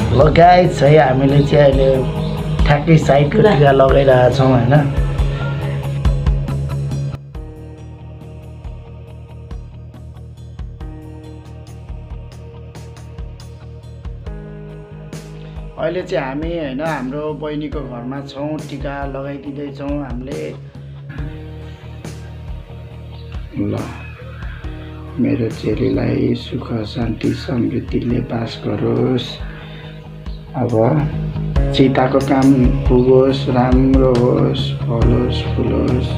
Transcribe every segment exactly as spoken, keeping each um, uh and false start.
ल गाइस है हामीले चाहिँ अहिले ठ्याक्कै साइडको टिका लगाइरहेका छौँ होइन। अहिले चाहिँ हामी होइन हाम्रो बहिनीको घरमा छौँ, टिका लगाइदिँदैछौँ हामीले। ल मेरो चेलीलाई सुख शान्ति समृद्धिले बास गरोस्। अब चिताको काम पुगोस्, राम्रो होस्, फलोस् फुलोस्।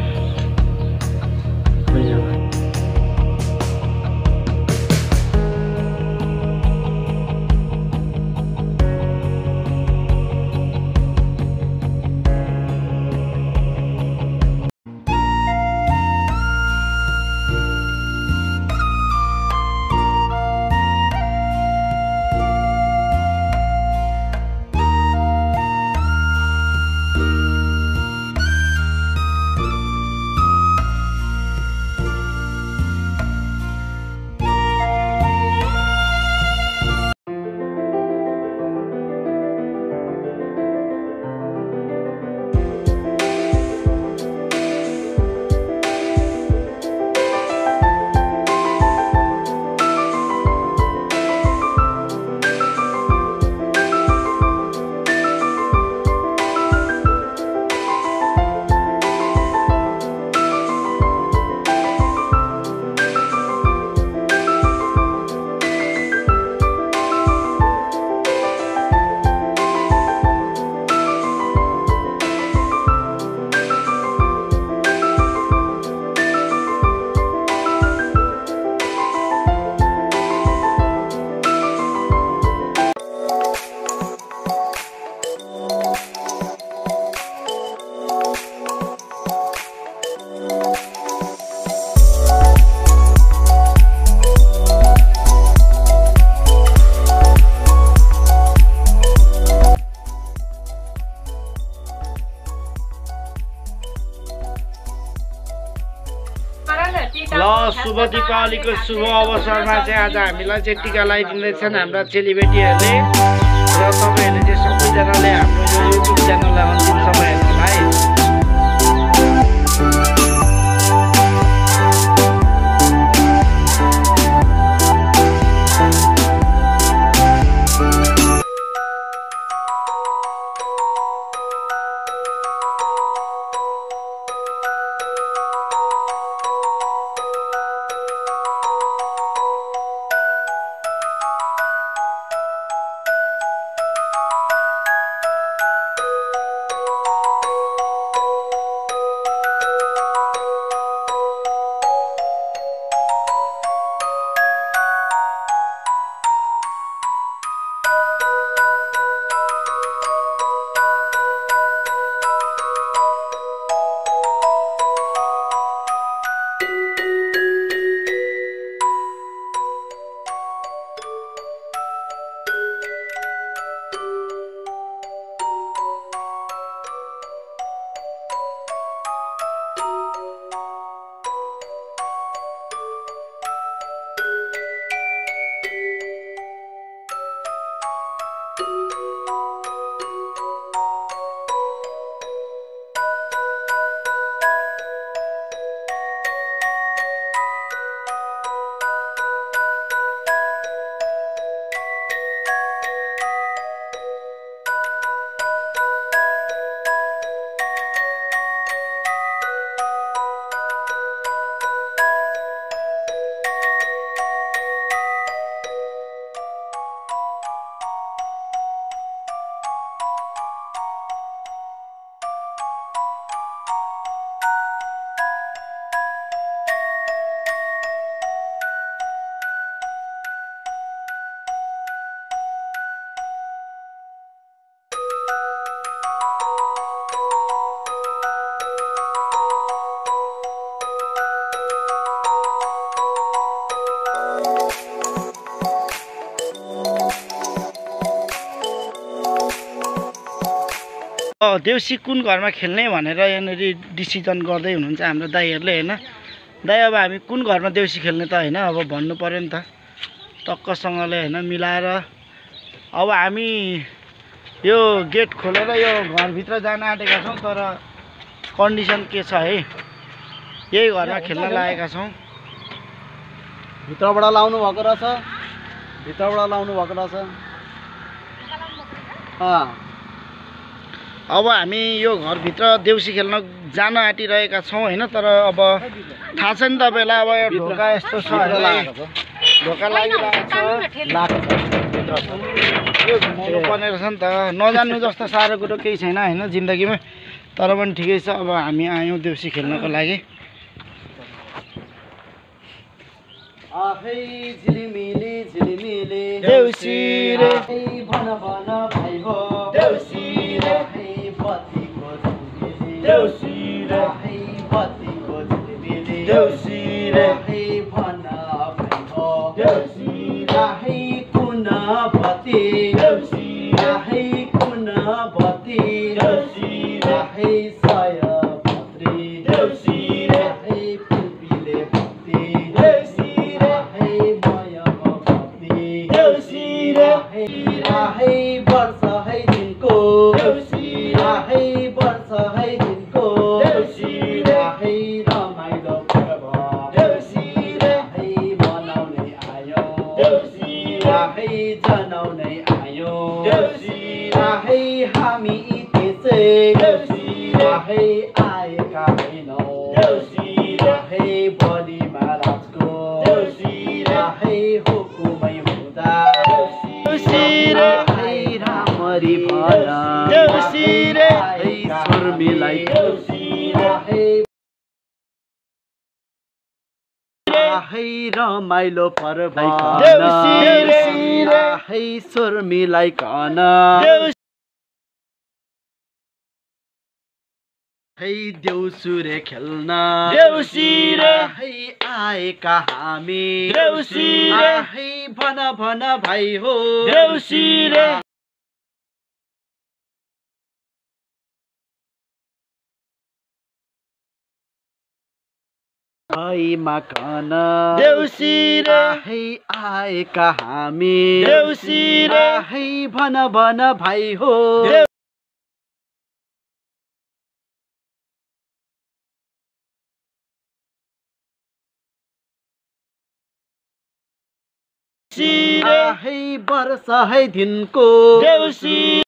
ल शुभ दीपावलीको शुभ अवसरमा चाहिँ आज हामीलाई चाहिँ टिका लगाइदिँदैछन् हाम्रा चेलीबेटीहरूले र तपाईँहरूले चाहिँ सबैजनाले हाम्रो यो युट्युब च्यानललाई अन्तिमसम्म हेर्नुलाई। देउसी कुन घरमा खेल्ने भनेर यहाँनिर डिसिजन गर्दै हुनुहुन्छ हाम्रो दाइहरूले हैन। दाइ अब हामी कुन घरमा देउसी खेल्ने त हैन, अब भन्नु पर्यो नि त टक्कसँगले हैन मिलाएर अब हामी यो गेट खोलेर यो घरभित्र जान आँटेका छौँ तर कन्डिसन के छ है यही घरमा खेल्न लागेका छौँ भित्रबाट लाउनु भएको रहेछ भित्रबाट लाउनु भएको रहेछ अब हामी यो घरभित्र देउसी खेल्न जान आँटिरहेका छौँ होइन तर अब थाहा छ नि तपाईँलाई अब यो ढोका यस्तो छ ढोका लागिरहेको छ यो घुमाउनु पर्ने रहेछ नि त नजान्नु जस्तो साह्रो कुरो केही छैन होइन जिन्दगीमा तर पनि ठिकै छ अब हामी आयौँ देउसी खेल्नको लागि आफै झिलिमिली झिलिमिली देउसी रे भन भन भाइ हो देउसी रे बत्तीको झिलिमिली देउसी रे बत्तीको झिलिमिली देउसी रे भन भाइ हो देउसी रे कुन बत्ती देउसी रे कुन बत्ती देउसी रे सय पत्री देउसी रे फुलपिले बत्ती देउसी देउसी रे आहे वर्ष है दिनको देउसी आहे वर्ष है दिनको देउसी रे आहे रमाइलो पर्व देउसी रे आहे मनाउने आयो देउसी आहे जनाउने आयो देउसी आहे हामी त्यसै देउसी आहे आएका होइनौ देउसी आहे बलिमा राजको देउसी आहे हुकुमै हुँदा देउसी रे रामरी भन देउसी रे सुर्मीलाई देउसी है रमाइलो पर्व देउसी रे है सुर्मीलाई कन है देउसुरे खेल्न देउसी रे है आएका हामी देउसी रे है भन भन भाइ हो देउसी रे भैमा कन देउसी रे है आएका हामी देउसी रे है भन भन भाइ हो देउसी रे है वर्ष है दिनको देउसी